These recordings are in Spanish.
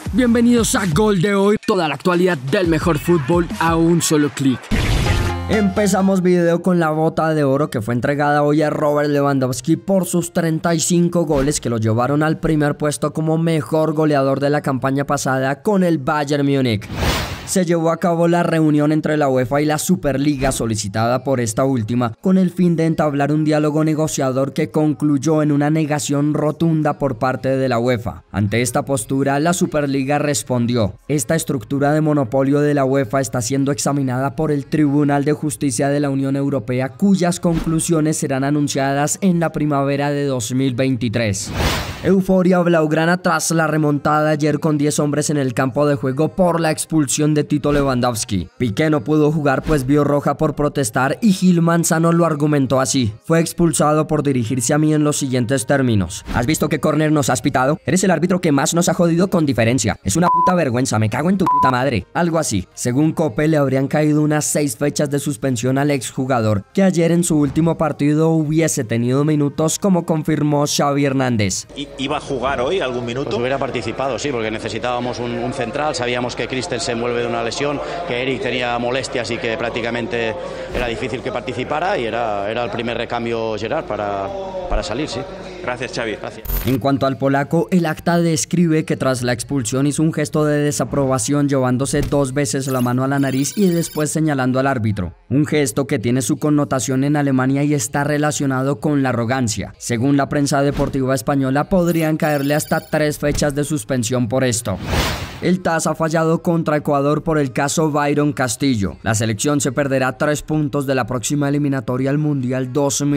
Bienvenidos a Gol de Hoy, toda la actualidad del mejor fútbol a un solo clic. Empezamos video con la bota de oro que fue entregada hoy a Robert Lewandowski por sus 35 goles que lo llevaron al primer puesto como mejor goleador de la campaña pasada con el Bayern Múnich. Se llevó a cabo la reunión entre la UEFA y la Superliga solicitada por esta última con el fin de entablar un diálogo negociador que concluyó en una negación rotunda por parte de la UEFA. Ante esta postura, la Superliga respondió: esta estructura de monopolio de la UEFA está siendo examinada por el Tribunal de Justicia de la Unión Europea, cuyas conclusiones serán anunciadas en la primavera de 2023. Euforia blaugrana tras la remontada ayer con 10 hombres en el campo de juego por la expulsión de Tito Lewandowski. Piqué no pudo jugar pues vio roja por protestar y Gil Manzano lo argumentó así: fue expulsado por dirigirse a mí en los siguientes términos: ¿has visto qué córner nos has pitado? Eres el árbitro que más nos ha jodido con diferencia. Es una puta vergüenza, me cago en tu puta madre. Algo así. Según Cope, le habrían caído unas 6 fechas de suspensión al exjugador, que ayer en su último partido hubiese tenido minutos, como confirmó Xavi Hernández. ¿Iba a jugar hoy algún minuto? Pues hubiera participado, sí, porque necesitábamos un central. Sabíamos que Christensen vuelve de una lesión, que Eric tenía molestias y que prácticamente era difícil que participara, y era el primer recambio Gerard para salir, sí. Gracias, Xavi. Gracias. En cuanto al polaco, el acta describe que tras la expulsión hizo un gesto de desaprobación llevándose 2 veces la mano a la nariz y después señalando al árbitro. Un gesto que tiene su connotación en Alemania y está relacionado con la arrogancia. Según la prensa deportiva española, podrían caerle hasta 3 fechas de suspensión por esto. El TAS ha fallado contra Ecuador por el caso Byron Castillo. La selección se perderá 3 puntos de la próxima eliminatoria al Mundial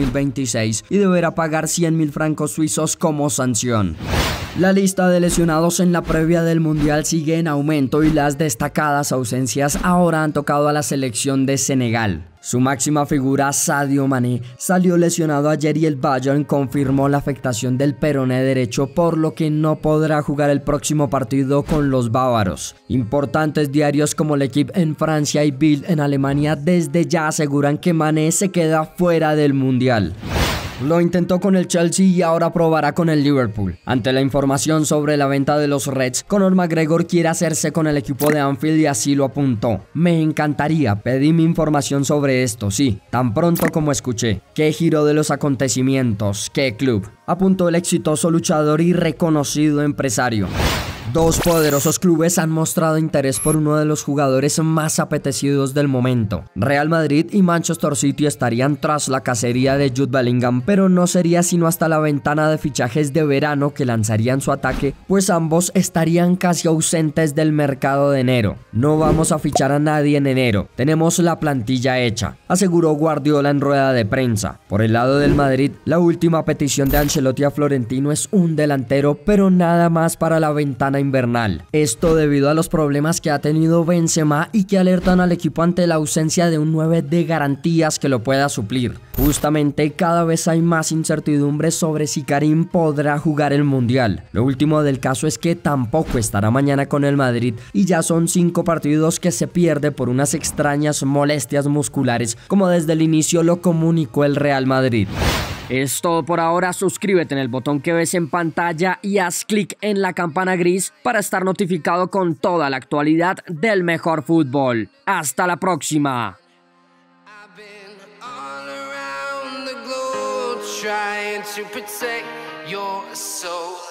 2026 y deberá pagar 100.000 francos suizos como sanción. La lista de lesionados en la previa del Mundial sigue en aumento y las destacadas ausencias ahora han tocado a la selección de Senegal. Su máxima figura, Sadio Mané, salió lesionado ayer y el Bayern confirmó la afectación del peroné derecho, por lo que no podrá jugar el próximo partido con los bávaros. Importantes diarios como L'Equipe en Francia y Bild en Alemania desde ya aseguran que Mané se queda fuera del Mundial. Lo intentó con el Chelsea y ahora probará con el Liverpool. Ante la información sobre la venta de los Reds, Conor McGregor quiere hacerse con el equipo de Anfield y así lo apuntó: me encantaría, pedí mi información sobre esto, sí, tan pronto como escuché. Qué giro de los acontecimientos, qué club, apuntó el exitoso luchador y reconocido empresario. 2 poderosos clubes han mostrado interés por uno de los jugadores más apetecidos del momento. Real Madrid y Manchester City estarían tras la cacería de Jude Bellingham, pero no sería sino hasta la ventana de fichajes de verano que lanzarían su ataque, pues ambos estarían casi ausentes del mercado de enero. No vamos a fichar a nadie en enero, tenemos la plantilla hecha, aseguró Guardiola en rueda de prensa. Por el lado del Madrid, la última petición de Ancelotti a Florentino es un delantero, pero nada más para la ventana invernal. Esto debido a los problemas que ha tenido Benzema y que alertan al equipo ante la ausencia de un 9 de garantías que lo pueda suplir. Justamente cada vez hay más incertidumbre sobre si Karim podrá jugar el Mundial. Lo último del caso es que tampoco estará mañana con el Madrid y ya son 5 partidos que se pierde por unas extrañas molestias musculares, como desde el inicio lo comunicó el Real Madrid. Es todo por ahora, suscríbete en el botón que ves en pantalla y haz clic en la campana gris para estar notificado con toda la actualidad del mejor fútbol. ¡Hasta la próxima! Trying to protect your soul.